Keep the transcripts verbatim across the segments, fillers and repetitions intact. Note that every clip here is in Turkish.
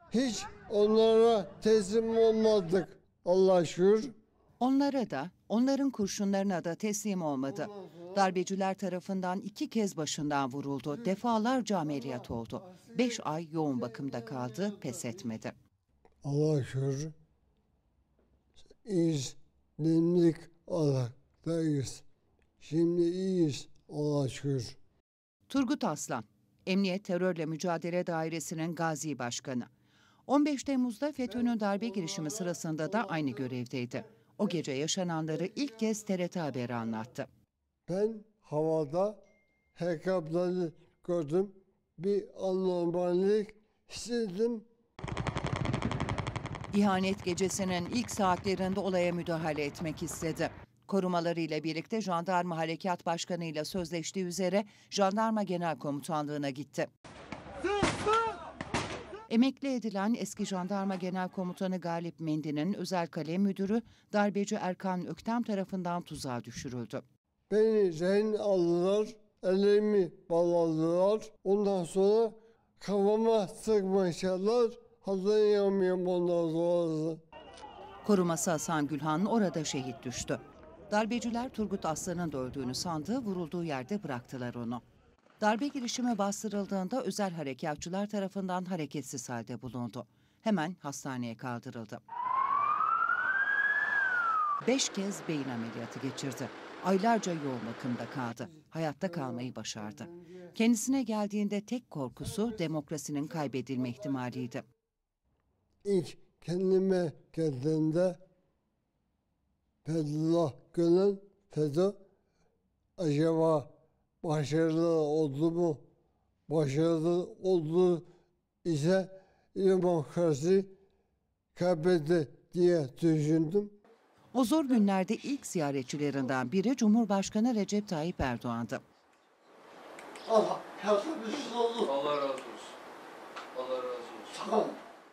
Hiç onlara teslim olmadık Allah'a şükür. Onlara da, onların kurşunlarına da teslim olmadı. Darbeciler tarafından iki kez başından vuruldu, defalarca ameliyat oldu. Beş ay yoğun bakımda kaldı, pes etmedi. Allah'a şükür iyiyiz, nemlik olaktayız. Şimdi iyiyiz Allah'a şükür. Turgut Aslan, Emniyet Terörle Mücadele Dairesi'nin Gazi Başkanı. on beş Temmuz'da FETÖ'nün darbe girişimi sırasında da aynı görevdeydi. O gece yaşananları ilk kez T R T Haber'e anlattı. Ben havada helikopteri gördüm. Bir anormallik hissettim. İhanet gecesinin ilk saatlerinde olaya müdahale etmek istedi. Korumalarıyla birlikte Jandarma Harekat Başkanı ile sözleştiği üzere Jandarma Genel Komutanlığı'na gitti. Emekli edilen eski Jandarma Genel Komutanı Galip Mendi'nin özel kalem müdürü darbeci Erkan Öktem tarafından tuzağa düşürüldü. Beni rehin aldılar, ellerimi bağladılar. Ondan sonra kafama sıkmışlar. Hatırlayamıyorum ondan sonrası. Koruması Hasan Gülhan orada şehit düştü. Darbeciler Turgut Aslan'ın da öldüğünü sandığı vurulduğu yerde bıraktılar onu. Darbe girişimi bastırıldığında özel harekatçılar tarafından hareketsiz halde bulundu. Hemen hastaneye kaldırıldı. Beş kez beyin ameliyatı geçirdi. Aylarca yoğun bakımda kaldı. Hayatta kalmayı başardı. Kendisine geldiğinde tek korkusu demokrasinin kaybedilme ihtimaliydi. İlk kendime geldiğimde Fethullah Gülen, FETÖ acaba başarılı oldu mu? Başarılı oldu ise demokrasi kaybetti diye düşündüm. O zor günlerde ilk ziyaretçilerinden biri Cumhurbaşkanı Recep Tayyip Erdoğan'dı. Allah yardımcısı olsun. Allah razı olsun. Allah razı olsun. Sağ olun.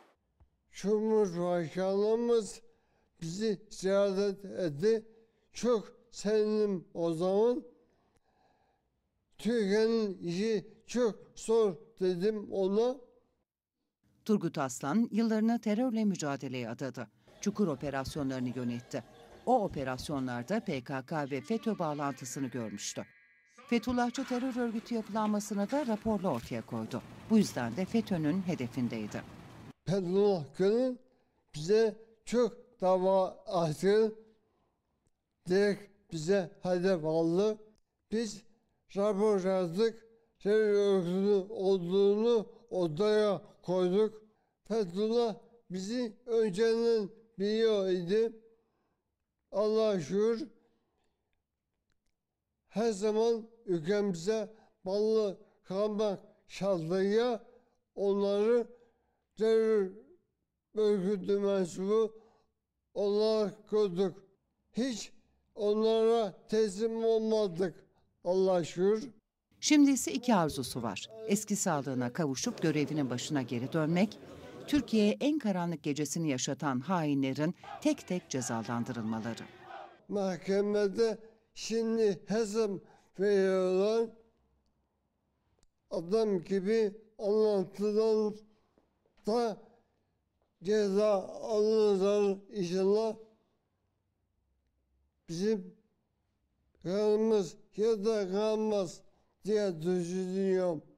Cumhurbaşkanımız bizi ziyaret etti. Çok sevindim o zaman. Türkiye'nin işi çok zor dedim ona. Turgut Aslan yıllarını terörle mücadeleye adadı. Çukur operasyonlarını yönetti. O operasyonlarda P K K ve FETÖ bağlantısını görmüştü. Fethullahçı terör örgütü yapılanmasını da raporla ortaya koydu. Bu yüzden de FETÖ'nün hedefindeydi. Fethullah Gülen bize çok dava açtı. Direkt bize hedef aldı. Biz rapor yazdık. Terör örgütü olduğunu odaya koyduk. Fethullah bizi önceden biliyor idi. Allah'a şükür her zaman ülkemize bağlı kalmak şartıyla onları terör örgütü mensubu olarak gördük. Hiç onlara teslim olmadık Allah'a şükür. Şimdi ise iki arzusu var. Eski sağlığına kavuşup görevinin başına geri dönmek, Türkiye'ye en karanlık gecesini yaşatan hainlerin tek tek cezalandırılmaları. Mahkemede şimdi hesap veriyorlar. Adam gibi anlatılan da ceza alırlar inşallah. Bizim kanımız ya da kalmaz diye düşünüyorum.